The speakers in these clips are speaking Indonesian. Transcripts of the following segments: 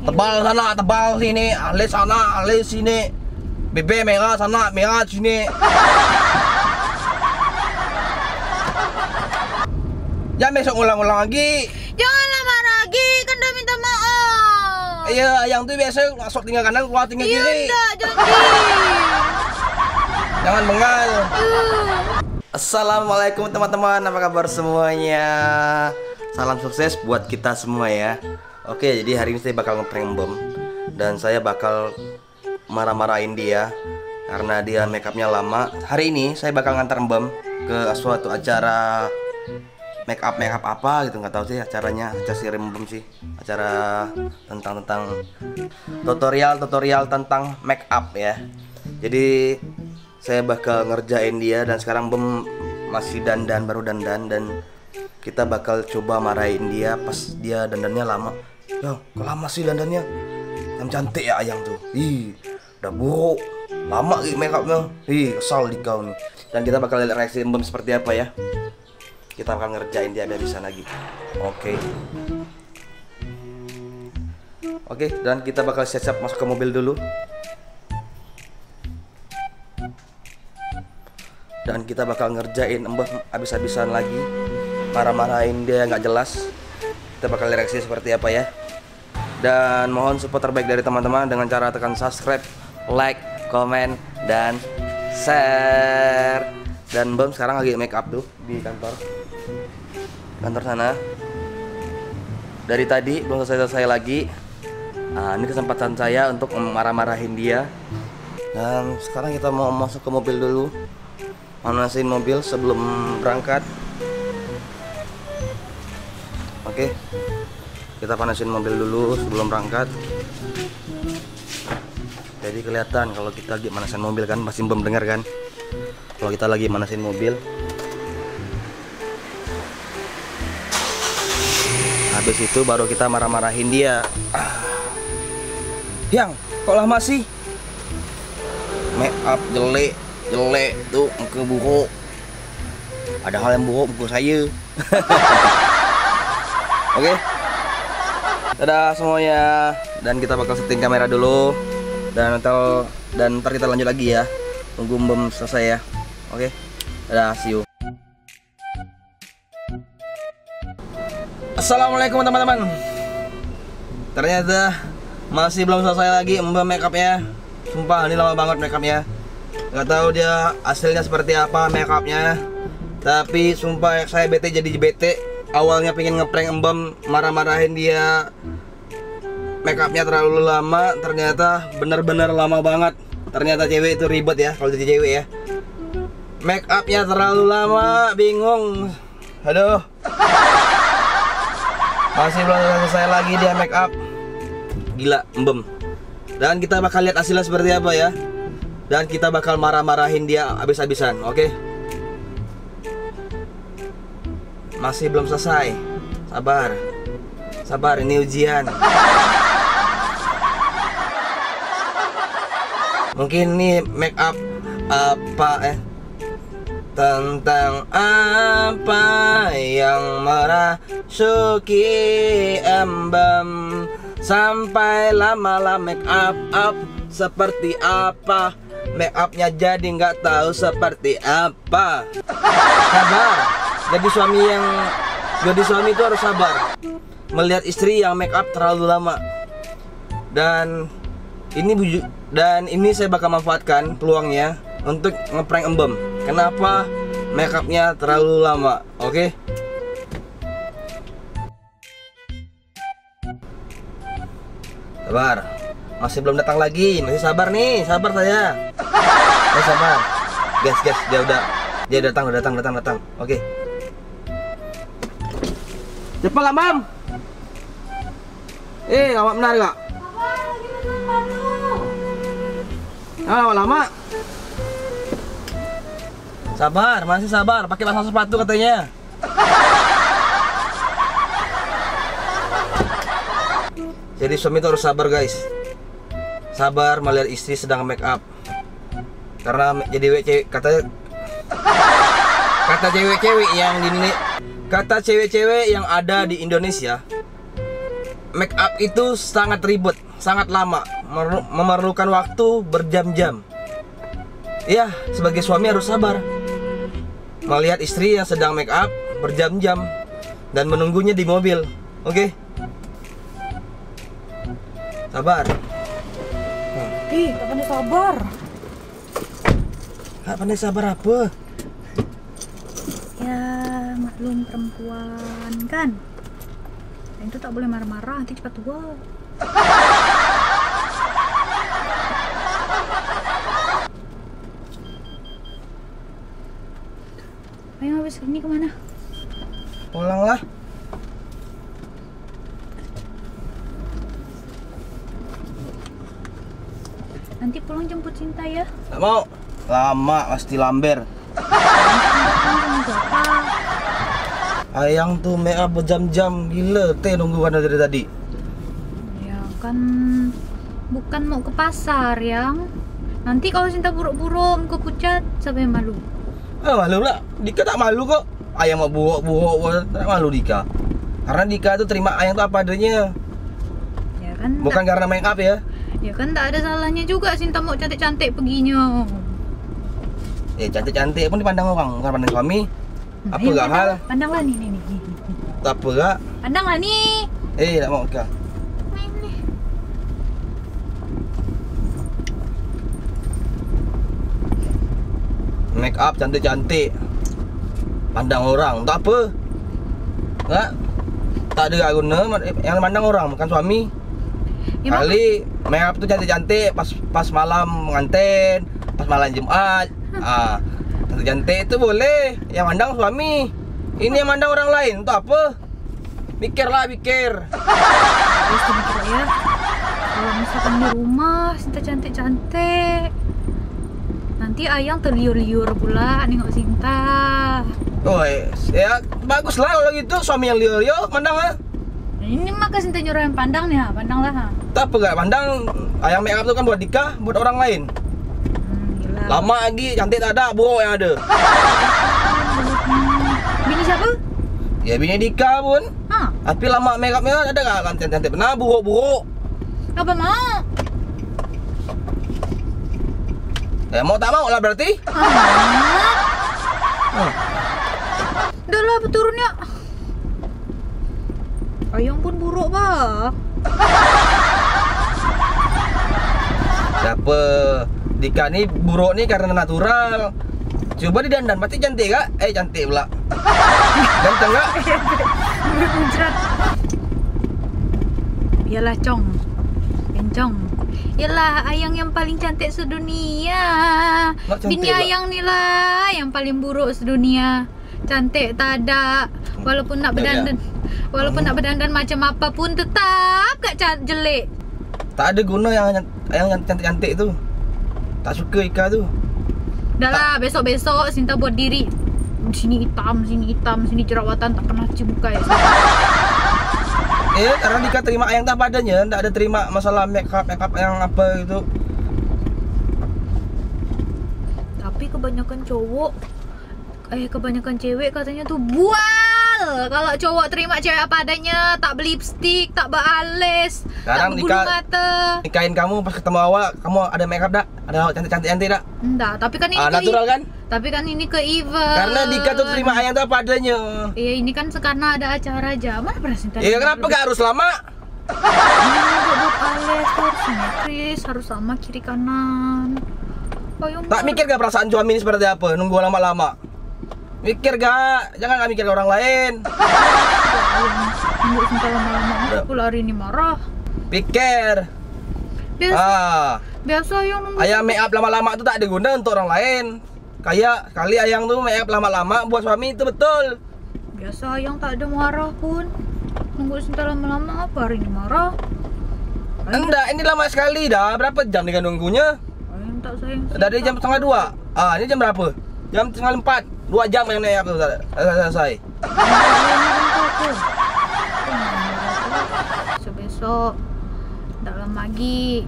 Tebal sana, tebal sini, alis sana, alis sini. Bebe merah sana, merah sini. Jangan besok ngulang-ngulang lagi. Jangan lama lagi, kan udah minta maaf. Iya, yang tuh biasa masuk tinggal kanan, keluar tinggal Iya, kiri. enggak, janji. Jangan bengal. Assalamualaikum teman-teman, apa kabar semuanya? Salam sukses buat kita semua ya. Oke, jadi hari ini saya bakal ngeprank Bom. Dan saya bakal marah-marahin dia karena dia makeupnya lama. Hari ini saya bakal ngantar Bom ke suatu acara makeup apa gitu, nggak tahu sih acaranya, acara sirim Bom sih, acara tentang tutorial tentang makeup ya. Jadi saya bakal ngerjain dia dan sekarang Bom masih baru dandan dan kita bakal coba marahin dia pas dia dandannya lama. Yo, kok lama sih dandannya? Yang cantik ya ayang tuh. Ih, udah buruk, lama gitu makeupnya. Ih, kesal di kau nih. Dan kita bakal lihat reaksi Bom seperti apa ya. Kita akan ngerjain dia biar bisa lagi. Oke, dan kita bakal siap-siap masuk ke mobil dulu. Dan kita bakal ngerjain Mbah habis-habisan lagi, marah-marahin dia nggak jelas. Kita bakal reaksi seperti apa ya. Dan mohon support terbaik dari teman-teman dengan cara tekan subscribe, like, komen, dan share. Dan Bom sekarang lagi make up tuh di kantor sana. Dari tadi belum selesai lagi. Nah, ini kesempatan saya untuk marah-marahin dia. Dan sekarang kita mau masuk ke mobil dulu, manasin mobil sebelum berangkat. Oke, kita panasin mobil dulu sebelum berangkat. Jadi kelihatan kalau kita lagi manasin mobil kan, pasti Bom dengar kan kalau kita lagi manasin mobil. Habis itu baru kita marah-marahin dia. Yang kok lama sih? Make up jelek tuh, muka buruk. Padahal yang buruk muka saya. Oke. Dadah semuanya. Dan kita bakal setting kamera dulu. Dan ntar kita lanjut lagi ya. Tunggu Bom selesai ya. Oke. Dadah, see you. Assalamualaikum teman-teman. Ternyata masih belum selesai lagi Mbak makeupnya. Sumpah ini lama banget makeupnya. Gak tahu dia hasilnya seperti apa makeupnya. Tapi sumpah saya bete jadi bete. Awalnya pengen ngeprank Mbak, marah-marahin dia, makeupnya terlalu lama. Ternyata bener-bener lama banget. Ternyata cewek itu ribet ya kalau jadi cewek ya. Makeupnya terlalu lama, bingung. Aduh. Masih belum selesai lagi dia make up. Gila, Mbem. Dan kita bakal lihat hasilnya seperti apa ya. Dan kita bakal marah-marahin dia habis-habisan, oke? Masih belum selesai. Sabar, ini ujian. Mungkin ini make up tentang apa yang merasuki Mbem, sampai lama-lama make up seperti apa, make upnya jadi nggak tahu seperti apa. Sabar, jadi suami itu harus sabar melihat istri yang make up terlalu lama. Dan ini saya bakal manfaatkan peluangnya untuk ngeprank Mbem. Kenapa makeupnya terlalu lama? Oke? Sabar, masih belum datang lagi. Masih sabar nih, sabar saya. Sabar. Gas, dia datang. Oke. Cepat lah, Mam. Awak benar gak? Lama. Sabar, masih sabar. Pakai pasang sepatu katanya. Jadi suami itu harus sabar guys. Sabar melihat istri sedang make up. Karena jadi kata cewek-cewek yang ada di Indonesia, make up itu sangat ribet, sangat lama, memerlukan waktu berjam-jam. Ya, sebagai suami harus sabar melihat istri yang sedang make up berjam-jam dan menunggunya di mobil. Oke? Sabar. Ih, tak pandai sabar. Gak pandai sabar apa? Ya, maklum perempuan kan. Dan itu tak boleh marah-marah, nanti cepat tua. Ayo habis ini kemana? Pulanglah. Nanti pulang jemput Cinta ya. Gak mau. Lama pasti lamber. Ayang tuh make up berjam-jam, gila. Teh nunggu kan dari tadi. Ya kan bukan mau ke pasar yang. Nanti kalau Cinta buruk-buruk muka pucat, siapa yang malu? Malu lah. Dika tak malu kok. Ayang mau buruk-buruk, tak malu Dika. Karena Dika tuh terima Ayang tuh apa adanya. Ya kan. Bukan karena make up ya. Ya kan tak ada salahnya juga Cinta mau cantik-cantik perginya. Cantik-cantik pun dipandang orang, bukan pandang suami. Apa Ayo, gak hal? Pandanglah nih. Tak apa gak? Pandanglah nih. Tak mau kah? Main nih. Make up cantik-cantik, pandang orang, tak apa. Nggak? Tak ada gak guna, yang pandang orang, bukan suami. Ya, Kali make up tuh cantik-cantik pas malam pengantin, pas malam Jumat. Cantik-cantik itu boleh, yang mandang suami. Ini yang mandang orang lain, itu apa? Mikirlah, mikir. Terus mikir ya. Kalau misalkan di rumah Cinta cantik-cantik, nanti Ayang terliur-liur pula nengok Cinta. Oh, ya bagus lah kalau gitu, suami yang liur-liur, mandang lah. Ini maka Cinta nyuruh yang pandang nih, pandanglah. Tak apa gak pandang, ayang make up tuh kan buat Dika, buat orang lain. Gila. Lama lagi, cantik tak ada, buruk yang ada. Bini siapa? Ya bini Dika pun. Tapi lama make upnya ada gak kan cantik benar, buruk-buruk. Apa mau? Mau tak mau lah berarti. Udah lah turunnya. Ayang pun buruk bah. Siapa? Dika nih buruk nih karena natural. Coba didandan, berarti cantik gak? Cantik pula. Ganteng gak? Muncrat. Yalah Cong. Encong. Yalah Ayang yang paling cantik sedunia. Bini Ayang nih lah yang paling buruk sedunia. Cantik tak ada. Walaupun nak berdandan, walaupun nak berdandan macam apapun tetap gak jelek. Tak ada guna yang cantik-cantik tu. Tak suka Ika tu. Dah lah, besok-besok Cinta buat diri. Sini hitam, sini jerawatan, tak pernah cuci muka ya. Karena Dika terima Ayang tak padanya, tak ada terima masalah make up yang apa gitu. Tapi kebanyakan cowok, kebanyakan cewek katanya tuh bual. Kalau cowok terima cewek apa adanya, tak beli lipstick, tak beralis, tak berbulu mata. Nikahin kamu pas ketemu awal, kamu ada make up dak? Ada cantik-cantik dak? Enggak, tapi kan ini natural kan? Tapi kan ini ke event. Karena Dika tuh terima Ayang tuh apa adanya. Iya, ini kan karena ada acara aja. Mana pernah Cinta? Iya, kenapa gak harus lama? Buat alis harus simetris, harus sama kiri kanan. Tak mikir gak perasaan suami ini seperti apa? Nunggu lama-lama. Mikir gak? Jangan gak mikir ke orang lain. Nunggu Cinta lama-lama, aku hari ini marah. Pikir. Biasa yang nunggu. Ayang make up lama-lama itu tak ada guna untuk orang lain. Kayak kali Ayang tuh make up lama-lama buat suami itu betul. Biasa Ayang tak ada marah pun. Nunggu Cinta lama-lama, apa hari ini marah? Enggak, ini lama sekali dah. Berapa jam dengan nunggunya? Ayang tak sayang. Dari jam setengah 2. Ini jam berapa? Jam setengah 4. 2 jam yang make up tuh selesai. Besok tak lama lagi.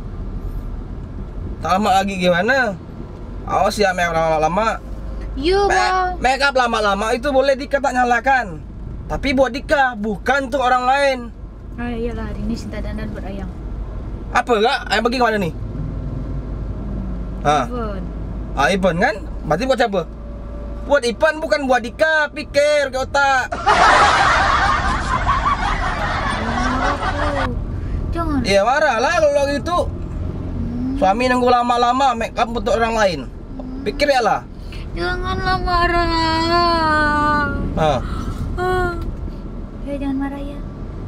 Tak lama lagi gimana? Awas ya make up lama-lama. Iya bang. Make up lama-lama itu boleh Dika tak nyalakan. Tapi buat Dika, bukan untuk orang lain. Ah iyalah, hari ini Sinta dandan buat ayang. Apa enggak? Ayang pergi ke mana ni? Ha. Ivan. Ah, Ipan kan? Berarti buat siapa? Buat Ipan, bukan buat Dika. Pikir ke otak. Jangan. Ya marahlah kalau gitu. Suami nunggu lama-lama make up untuk orang lain. Pikir ya lah. Janganlah marah. Ha. Ya jangan marah ya.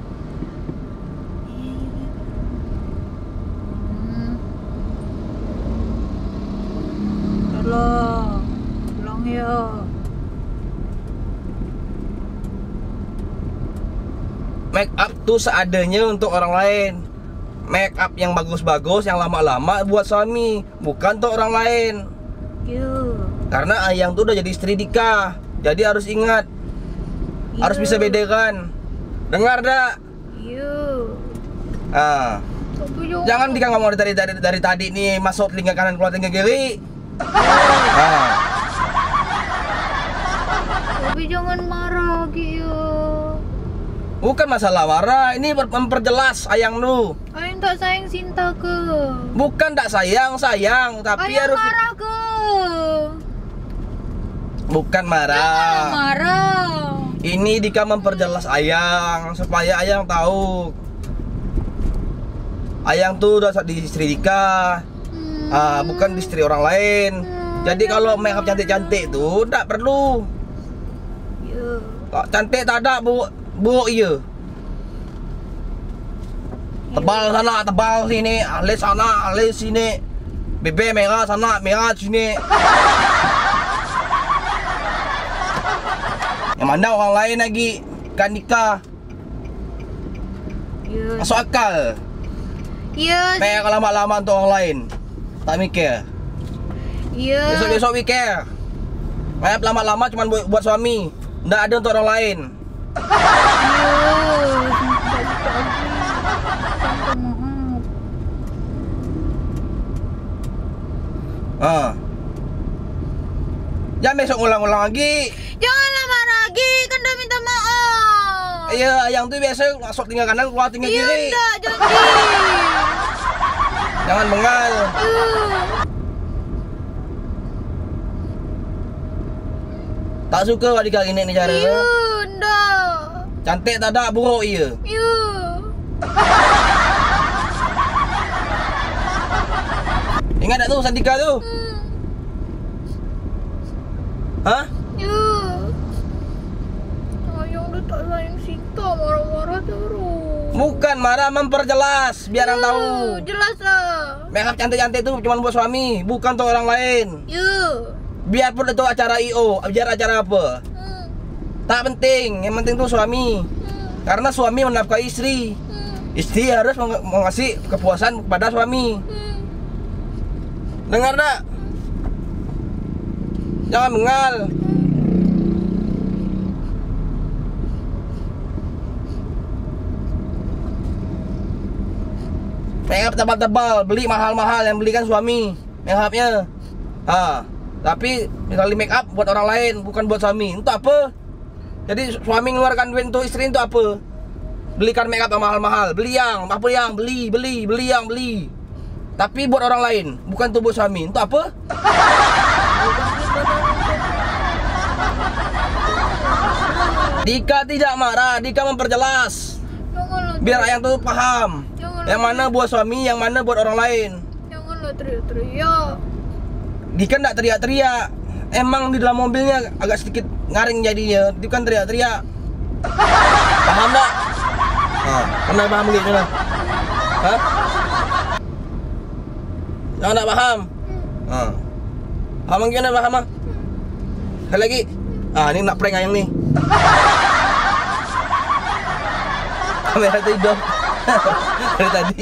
Tolong. Tolong ya. Make up tuh seadanya untuk orang lain. Make up yang bagus-bagus, yang lama-lama buat suami, bukan untuk orang lain. Karena Ayang tuh udah jadi istri Dika. Jadi harus ingat. Harus bisa bedakan. Dengar dak? Ah. Jangan Dika ngomong dari tadi nih masuk telinga kanan keluar telinga kiri. Ah. Tapi jangan marah gitu. Bukan masalah marah, ini memperjelas Ayang lu. Ayang tak sayang Sinta ke? Bukan tak sayang, tapi Ayang harus marah ke? bukan marah. Jangan marah. Ini Dika memperjelas Ayang supaya Ayang tahu. Ayang tuh udah di istri Dika. Bukan di istri orang lain. Jadi kalau make up cantik-cantik tuh tak perlu. Cantik tak ada, Bu iya. Tebal sana, tebal sini, alis sana, alis sini. Bebe merah sana, merah sini. Yang mana orang lain lagi kan Dika. Masuk akal. Make lama-lama untuk orang lain. Tak mikir. Besok-besok mikir. Make lama-lama cuma buat suami. Nggak ada untuk orang lain. Jangan besok ulang-ulang lagi. Janganlah marah lagi, kan udah minta maaf. Iya, Ayang tuh biasa masuk tinggal kanan, keluar tinggal kiri. Iya, enggak, janji. Jangan bengal. Tak suka Dika gini ni cara. Iya, enggak. Cantik tak ada, buruk iya. Iya. Ingat tak tu Santika tu? Hah? Ya. Ayang udah tak sayang Sinta, marah-marah terus. Bukan marah, memperjelas biar orang tahu. Jelas lah. Make up cantik-cantik tu cuma buat suami, bukan untuk orang lain. Ya. Biarpun itu acara IO, biar acara apa. Tak penting, yang penting tu suami. Karena suami menafkahi istri. Istri harus mengasih kepuasan kepada suami. Dengar tak? Jangan bengal. Make up tebal-tebal, beli mahal-mahal, yang belikan suami make upnya. Tapi misalnya make up buat orang lain, bukan buat suami. Untuk apa? Jadi suami ngeluarkan duit untuk istri itu apa? Belikan make up yang mahal-mahal, beli yang beli. Tapi buat orang lain, bukan untuk buat suami. Untuk apa? Dika tidak marah, Dika memperjelas. Biar Ayang tuh paham. Yang mana buat suami, yang mana buat orang lain. Janganlah teriak-teriak. Dika enggak teriak-teriak. Emang di dalam mobilnya agak sedikit ngaring jadinya. Dia kan teriak-teriak. Paham tak? Pernah paham gitu lah? Hah? Jangan tak paham? Paham gimana paham ah? Sekali lagi. Ini nak prank Ayang nih. Kamera tu hidup. Dari tadi.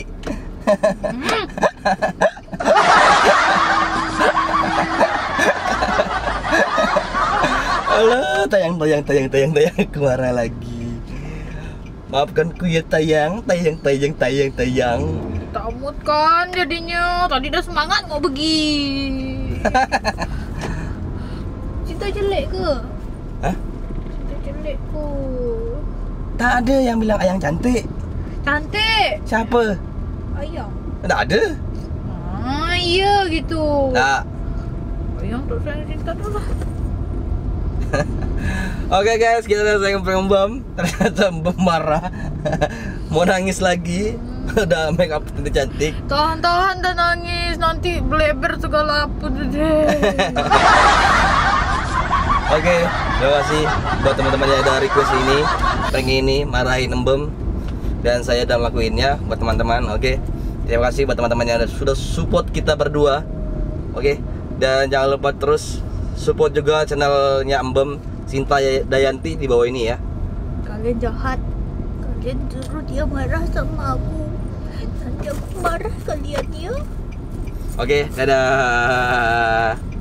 Alah, tayang. Aku marah lagi. Maafkan ku ya tayang. Tamut kan jadinya. Tadi dah semangat mau pergi. Cinta jelek ke? Hah? Cinta jelek ke? Tak ada yang bilang Ayang cantik. Cantik. Siapa? Ayang. Tak ada. Iya gitu. Tak. Ayang tak sayang cinta tu lah. Oke guys, kita udah sayang prank Mbam. Ternyata Mbam marah. Mau nangis lagi. Udah make up cantik. Tahan-tahan dan nangis. Nanti bleber segala apa tu deh. Oke, terima kasih buat teman-teman yang ada request ini, prank ini, marahin Mbam. Dan saya udah ngelakuinnya buat teman-teman. Oke, terima kasih buat teman-teman yang sudah support kita berdua. Oke, dan jangan lupa terus support juga channelnya Mbam, Sinta Dayanti di bawah ini ya. Kalian jahat. Kalian suruh dia marah sama aku. Nanti aku marah kalian ya. Oke, dadah.